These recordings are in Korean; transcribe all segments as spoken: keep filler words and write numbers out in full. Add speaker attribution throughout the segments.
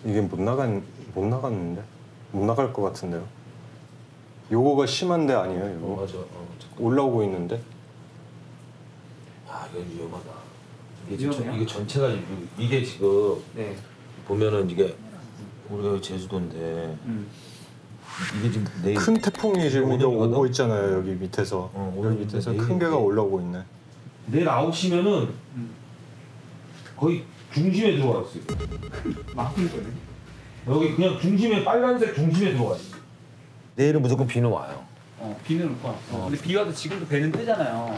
Speaker 1: 이게 못 나간 못 나갔는데 못 나갈 것 같은데요. 요거가 심한데 아니에요? 이거
Speaker 2: 어, 맞아. 어,
Speaker 1: 올라오고 있는데.
Speaker 2: 아, 이거 위험하다. 이게 지금 이게 전체가 이게 지금 네. 보면은 이게 우리가 제주도인데 음. 이게 지금 내일
Speaker 1: 큰 태풍이 지금 이거 오고 있잖아요. 여기 밑에서
Speaker 2: 어,
Speaker 1: 여기 밑에서 큰 개가 올라오고 있네.
Speaker 2: 내일 아홉 시면은 음. 거의 중심에 들어와 있어요.
Speaker 3: 막힌 거네.
Speaker 2: 여기 그냥 중심에 빨간색 중심에 들어와 있어요. 내일은 무조건 비는 와요.
Speaker 3: 어, 비는 올 거야. 어. 근데 비 와도 지금도 배는 뜨잖아요.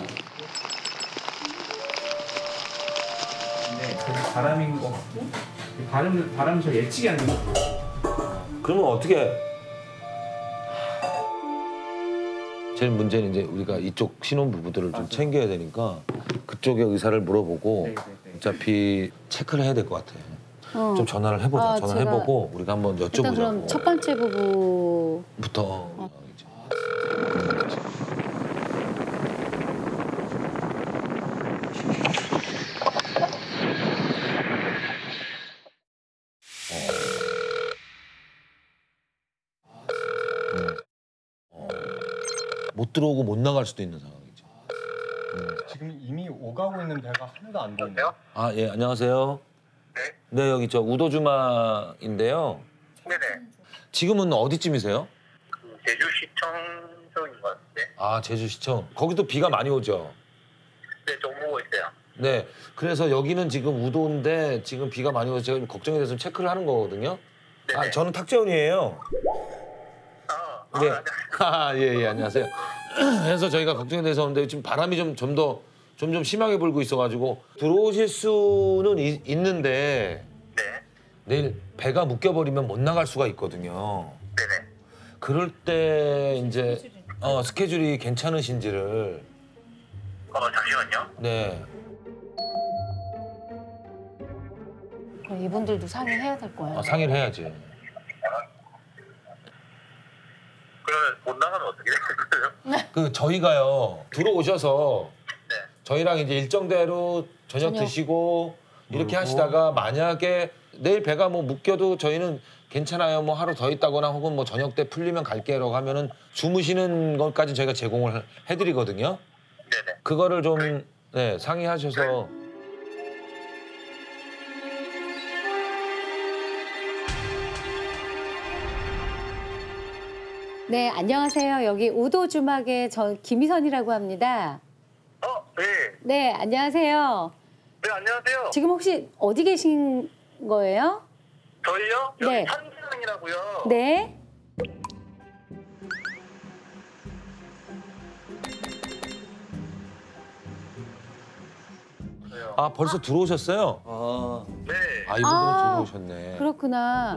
Speaker 3: 근데 그게 바람인 거 같고 바람 바람이 잘 예측이 안 되는 거.
Speaker 2: 그러면 어떻게? 제일 문제는 이제 우리가 이쪽 신혼 부부들을 좀 챙겨야 되니까 그쪽의 의사를 물어보고 네네네. 어차피 체크를 해야 될 것 같아. 어. 좀 전화를 해보자. 아, 전화를 해보고 우리가 한번 여쭤보자고.
Speaker 4: 일단 그럼 첫 번째 부부부터.
Speaker 2: 어. 못 들어오고 못 나갈 수도 있는 상황이죠.
Speaker 1: 음. 지금 이미 오가고 있는 배가 하나도 안 보이네요.
Speaker 2: 아, 예, 안녕하세요.
Speaker 5: 네.
Speaker 2: 네, 여기 저 우도주마인데요.
Speaker 5: 네네.
Speaker 2: 지금은 어디쯤이세요?
Speaker 5: 그 제주시청 쪽인 것 같은데.
Speaker 2: 아, 제주시청. 거기도 비가 많이 오죠?
Speaker 5: 네, 좀 오고 있어요.
Speaker 2: 네, 그래서 여기는 지금 우도인데 지금 비가 많이 오서 제가 걱정이 돼서 체크를 하는 거거든요. 네네. 아, 저는 탁재훈이에요.
Speaker 5: 아,
Speaker 2: 네.
Speaker 5: 아,
Speaker 2: 아, 예, 예, 안녕하세요. 그래서 저희가 걱정이 돼서 오는데 지금 바람이 좀 좀 더 점점 심하게 불고 있어가지고 들어오실 수는 이, 있는데
Speaker 5: 네.
Speaker 2: 내일 배가 묶여버리면 못 나갈 수가 있거든요.
Speaker 5: 네네.
Speaker 2: 그럴 때 이제 어, 스케줄이 괜찮으신지를.
Speaker 5: 어, 잠시만요.
Speaker 2: 네.
Speaker 4: 그럼 이분들도 상의해야 될 거예요.
Speaker 2: 아, 상의를 해야지.
Speaker 5: 그러면 못 나가면 어떻게 되는 거예요?
Speaker 2: 그 저희가요 들어오셔서
Speaker 5: 네.
Speaker 2: 저희랑 이제 일정대로 저녁, 저녁. 드시고 이렇게 하시다가 만약에 내일 배가 뭐 묶여도 저희는 괜찮아요. 뭐 하루 더 있다거나 혹은 뭐 저녁 때 풀리면 갈게요라고 하면은 주무시는 것까지 저희가 제공을 해드리거든요.
Speaker 5: 네네.
Speaker 2: 그거를 좀 네, 상의하셔서.
Speaker 4: 네, 안녕하세요. 여기 우도주막의 저 김희선이라고 합니다.
Speaker 5: 어, 네.
Speaker 4: 네, 안녕하세요.
Speaker 5: 네, 안녕하세요.
Speaker 4: 지금 혹시 어디 계신 거예요?
Speaker 5: 저희요? 여기
Speaker 4: 네.
Speaker 5: 산지항이라고요.
Speaker 4: 네.
Speaker 2: 아, 벌써 들어오셨어요?
Speaker 1: 아,
Speaker 5: 네.
Speaker 2: 아, 이분들은
Speaker 4: 아,
Speaker 2: 들어오셨네.
Speaker 4: 그렇구나.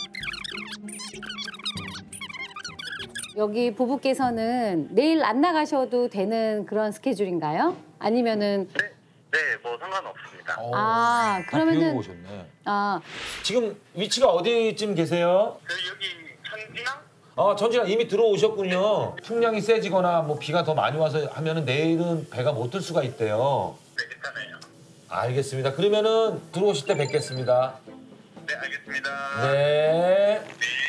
Speaker 4: 여기 부부께서는 내일 안 나가셔도 되는 그런 스케줄인가요? 아니면은
Speaker 5: 네, 네, 뭐 상관없습니다.
Speaker 2: 어,
Speaker 4: 아, 그러면은
Speaker 2: 오셨네.
Speaker 4: 아,
Speaker 2: 지금 위치가 어디쯤 계세요?
Speaker 5: 그 여기 천진항?
Speaker 2: 어, 전진아 이미 들어오셨군요. 풍량이 세지거나 뭐 비가 더 많이 와서 하면은 내일은 배가 못 뜰 수가 있대요.
Speaker 5: 네, 괜찮아요.
Speaker 2: 알겠습니다. 그러면은 들어오실 때 뵙겠습니다.
Speaker 5: 네, 알겠습니다.
Speaker 2: 네.
Speaker 5: 네.